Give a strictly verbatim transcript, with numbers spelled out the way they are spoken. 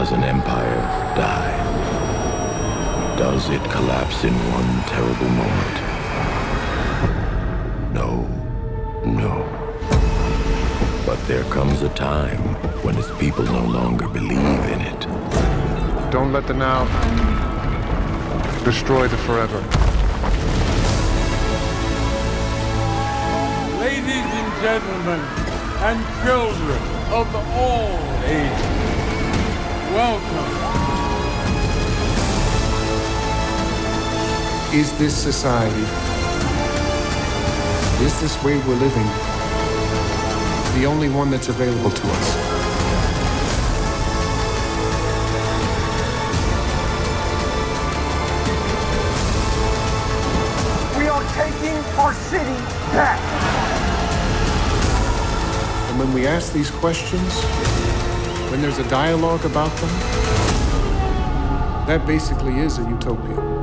does an empire die? Does it collapse in one terrible moment? No, no. But there comes a time when its people no longer believe in it. Don't let the now destroy the forever. Ladies and gentlemen, and children of all ages, welcome. Is this society, is this way we're living, the only one that's available to us? We are taking our city back. And when we ask these questions, when there's a dialogue about them, that basically is a utopia.